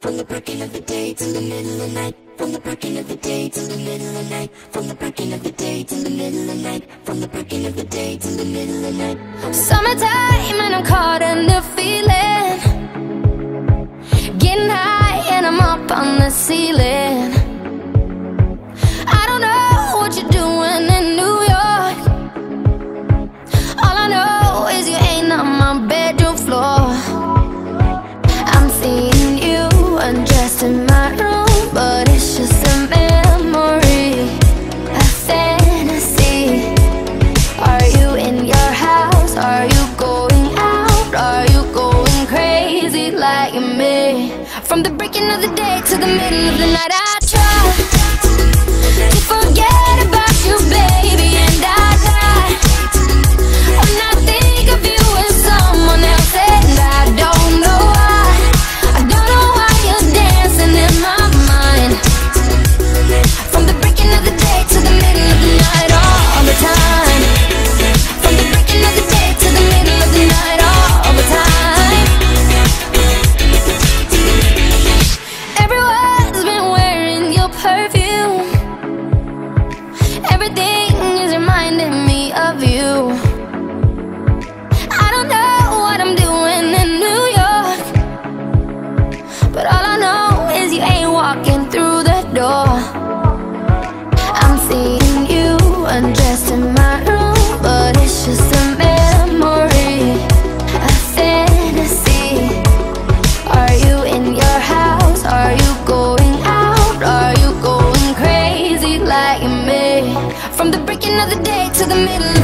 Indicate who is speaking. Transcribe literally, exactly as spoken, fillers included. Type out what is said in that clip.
Speaker 1: From the breaking of the day to the middle of the night. From the breaking of the day to the middle of the night. From the breaking of the day to the middle of the night. From the breaking of the day to the middle of the night.
Speaker 2: Summertime and I'm caught in the feeling. Getting high and I'm up on the ceiling. I don't know what you're doing in New York. All I know is you ain't on my bedroom floor. I'm seeing you undressed in my room, but it's just a memory, a fantasy. Are you in your house? Are you going out? Are you going crazy like me? From the breaking of the day to the middle of the night, I try to forget about you, baby, and I try when I think of you and someone else, and I don't know why. I don't know why you're dancing in my mind. From the breaking of the day to the middle of the night, all the time. From the breaking of the day to the middle of the night, all the time. Everyone's been wearing your perfume. Everything is reminding me of you. I don't know what I'm doing in New York, but all I know is you ain't walking through the door. I'm seeing you undressed in my room, but it's just a memory, a fantasy. Are you in your house? Are you going out? Are you going crazy like me? From the breaking of the day to the middle